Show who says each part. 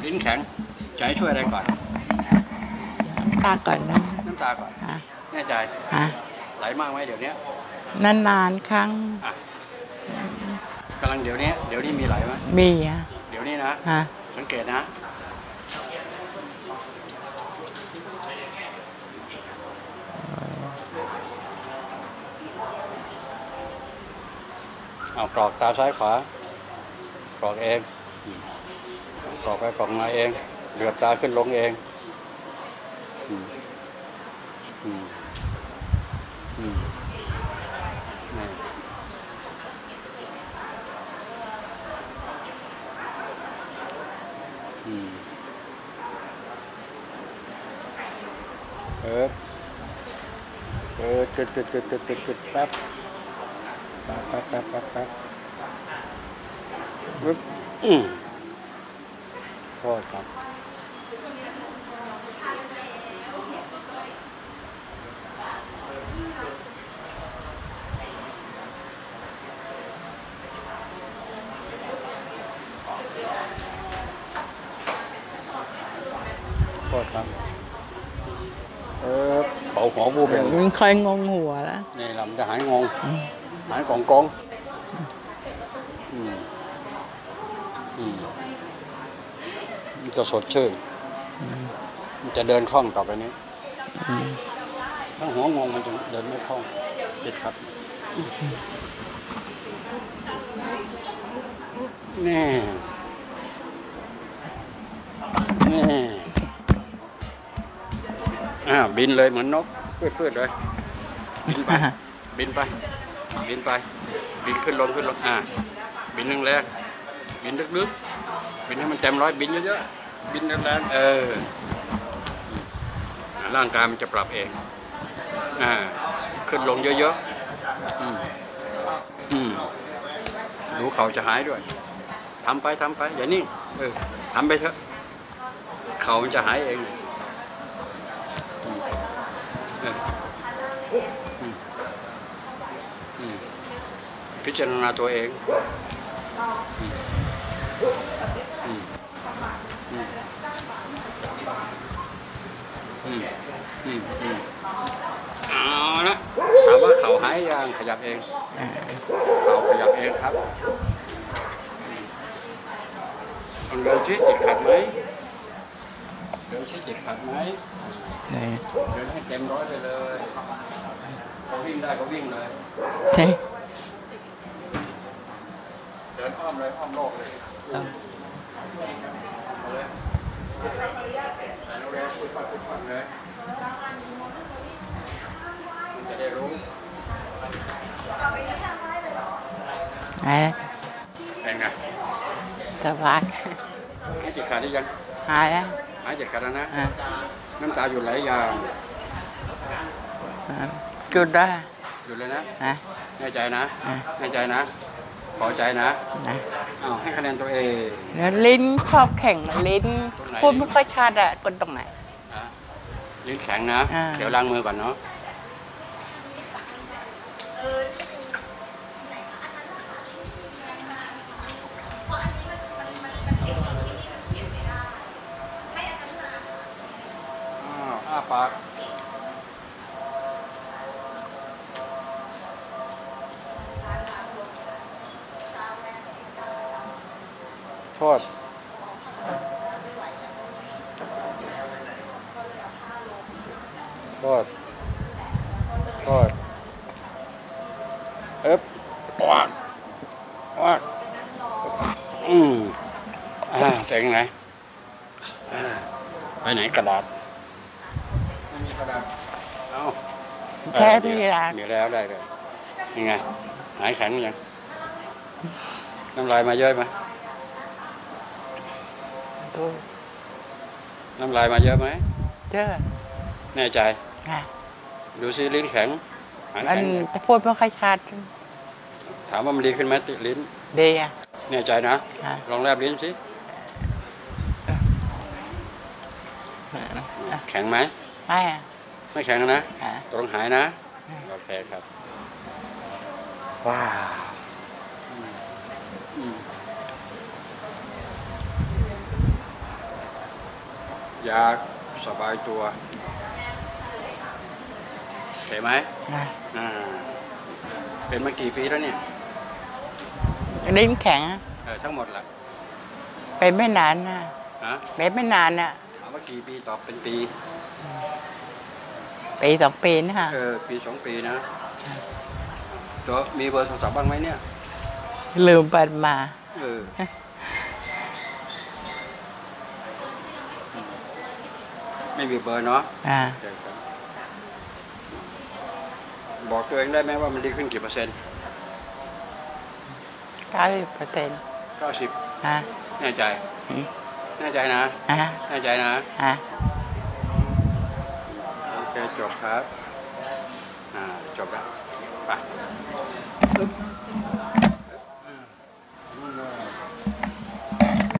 Speaker 1: ลิ้นแข็งจะให้ช่วยอะไรก่อน
Speaker 2: ตาก่อนนะ
Speaker 1: น้ำตาก่อนแน่ใจไหลมากไหมเดี๋ยวนี้
Speaker 2: นานๆครั้ง
Speaker 1: กำลังเดี๋ยวนี้มีไหลไหม
Speaker 2: มี
Speaker 1: เดี๋ยวนี้นะสังเกตนะเอากรอกตาซ้ายขวากรอกเองกรอกไปกรอกมาเองเหลือบตาขึ้นลงเองจุดแป๊บปึ๊บโทษครับโทษครับเป่าหัวบูบเลย
Speaker 2: มันค่อยงงหัวแล้ว
Speaker 1: นี่ลำจะหายงงหายกองมันจะสดชื่นมันจะเดินคล่องต่อไปนี้ถ้าหัวงงมันจะเดินไม่คล่องติดครับนี่บินเลยเหมือนนกพืดเลยบินไปบินขึ้นลงบินแรงบินลึกๆบินให้มันเต็มร้อยบินเยอะๆบินแรงร่างกายมันจะปรับเองขึ้นลงเยอะๆดูเขาจะหายด้วยทำไปอย่านิ่งทำไปเถอะเขามันจะหายเองพิจารณาตัวเองเอาละถามว่าเขาหายยังขยับเองเขาขยับเองครับลองเดินชี้จิตขัดไหมเดินให้เต็มร้อยไปเลยพอวิ่งได้ก็วิ่งเลยเดินอ้อมเลยอ้อมโลกเลยเลยแต่เราเรียนคุยปัดเลยมันจะได้รู้เป็นไง
Speaker 2: สบาย
Speaker 1: หายจิตขาดได้ยัง
Speaker 2: หายแล้ว
Speaker 1: หายจิตขาดแล้วนะน้ำตาหยุดไหลอย่าง
Speaker 2: หยุดได้
Speaker 1: หยุดเลยนะแน่ใจนะพอใจนะให้คะแนนตัวเอง
Speaker 2: ลิ้นชอบแข็งลิ้นพูดไม่ค่อยชัดกดตรงไหน
Speaker 1: ลิ้นแข็งนะเดี๋ยวล้างมือก่อนเนาะอ้าปากโทษวาดแต่งไหนไปไหนกระดาษไม่มีกระดาษเอา
Speaker 2: แค่นี้ละ
Speaker 1: มีแล้วได้เลยยังไงหายแข็งยังน้ำลายมาเยอะไหมน้ำลายมาเยอะไหม
Speaker 2: เยอะ
Speaker 1: แน่ใจดูซิลิ้นแข็ง
Speaker 2: มันจะพูดไม่ค่อยชัด
Speaker 1: ถามว่ามันดีขึ้นไหมลิ้น
Speaker 2: ดี
Speaker 1: แน่ใจนะลองแลบลิ้นสิแข็งไหมไม่แข็งนะตรงหายนะโอเคครับว้าวอยากสบายตัวเห็นไหม
Speaker 2: นะ
Speaker 1: อ่าเป็นมากี่ปีแล้วเนี่ย
Speaker 2: ลิ้นแข็ง
Speaker 1: ทั้งหมดละ
Speaker 2: เป็นไม่นานนะ
Speaker 1: ฮะ
Speaker 2: เป็นไม่นานน่ะ
Speaker 1: ถามว่ากี่ปีตอบเป็นปี
Speaker 2: ปีสองปีนะฮะ
Speaker 1: ปีสองปีนะตัวมีเบอร์โทรศัพท์บ้างไหมเนี่ย
Speaker 2: ลืมบัตรมา
Speaker 1: เออไม่มีเบอร์เนาะ
Speaker 2: อ่า
Speaker 1: โอเคครับบอกตัวเองได้ไหมว่ามันดีขึ้นกี่เปอร์เซ็นต์
Speaker 2: 90%
Speaker 1: 90
Speaker 2: ฮะ
Speaker 1: แน่ใจ
Speaker 2: อืม
Speaker 1: แน่ใจนะ
Speaker 2: ฮะ
Speaker 1: แน่ใจนะ
Speaker 2: ฮะ
Speaker 1: โอเคจบครับจบแล้วไป